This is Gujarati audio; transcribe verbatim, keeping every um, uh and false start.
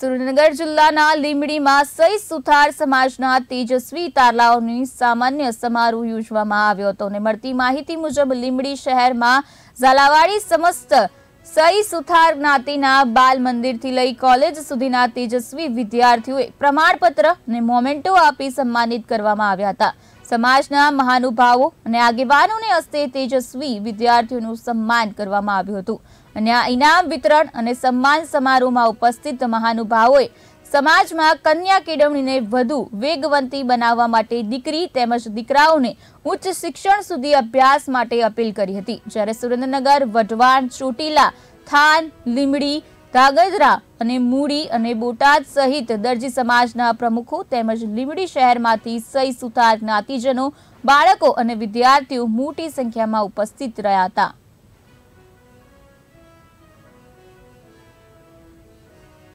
સુરેન્દ્રનગર જિલ્લાના લીંબડીમાં સઈ સુથાર સમાજના તેજસ્વી તારલાઓની સામાન્ય સમારોહ યોજવામાં આવ્યો હતો અને મળતી માહિતી મુજબ લીંબડી શહેરમાં ઝાલાવાડી સમસ્ત સઈ સુથાર જ્ઞાતિના બાલ મંદિરથી લઈ કોલેજ સુધીના તેજસ્વી વિદ્યાર્થીઓએ પ્રમાણપત્ર અને મોમેન્ટો આપી સન્માનિત કરવામાં આવ્યા હતા। સમાજના મહાનુભાવો અને આગેવાનોને હસ્તે તેજસ્વી વિદ્યાર્થીઓનું સન્માન કરવામાં આવ્યું હતું અને આ ઇનામ વિતરણ અને સન્માન સમારોહમાં ઉપસ્થિત મહાનુભાવોએ સમાજમાં કન્યા કેળવણીને વધુ વેગવંતી બનાવવા માટે દીકરી તેમજ દીકરાઓને ઉચ્ચ શિક્ષણ સુધી અભ્યાસ માટે અપીલ કરી હતી। જ્યારે સુરેન્દ્રનગર, વઢવાણ, ચોટીલા, થાન, લીંબડી, ધાંગધ્રા અને મૂડી અને બોટાદ સહિત દરજી સમાજના પ્રમુખો તેમજ લીંબડી શહેરમાંથી સઈ સુથાર જ્ઞાતિજનો, બાળકો અને વિદ્યાર્થીઓ મોટી સંખ્યામાં ઉપસ્થિત રહ્યા હતા।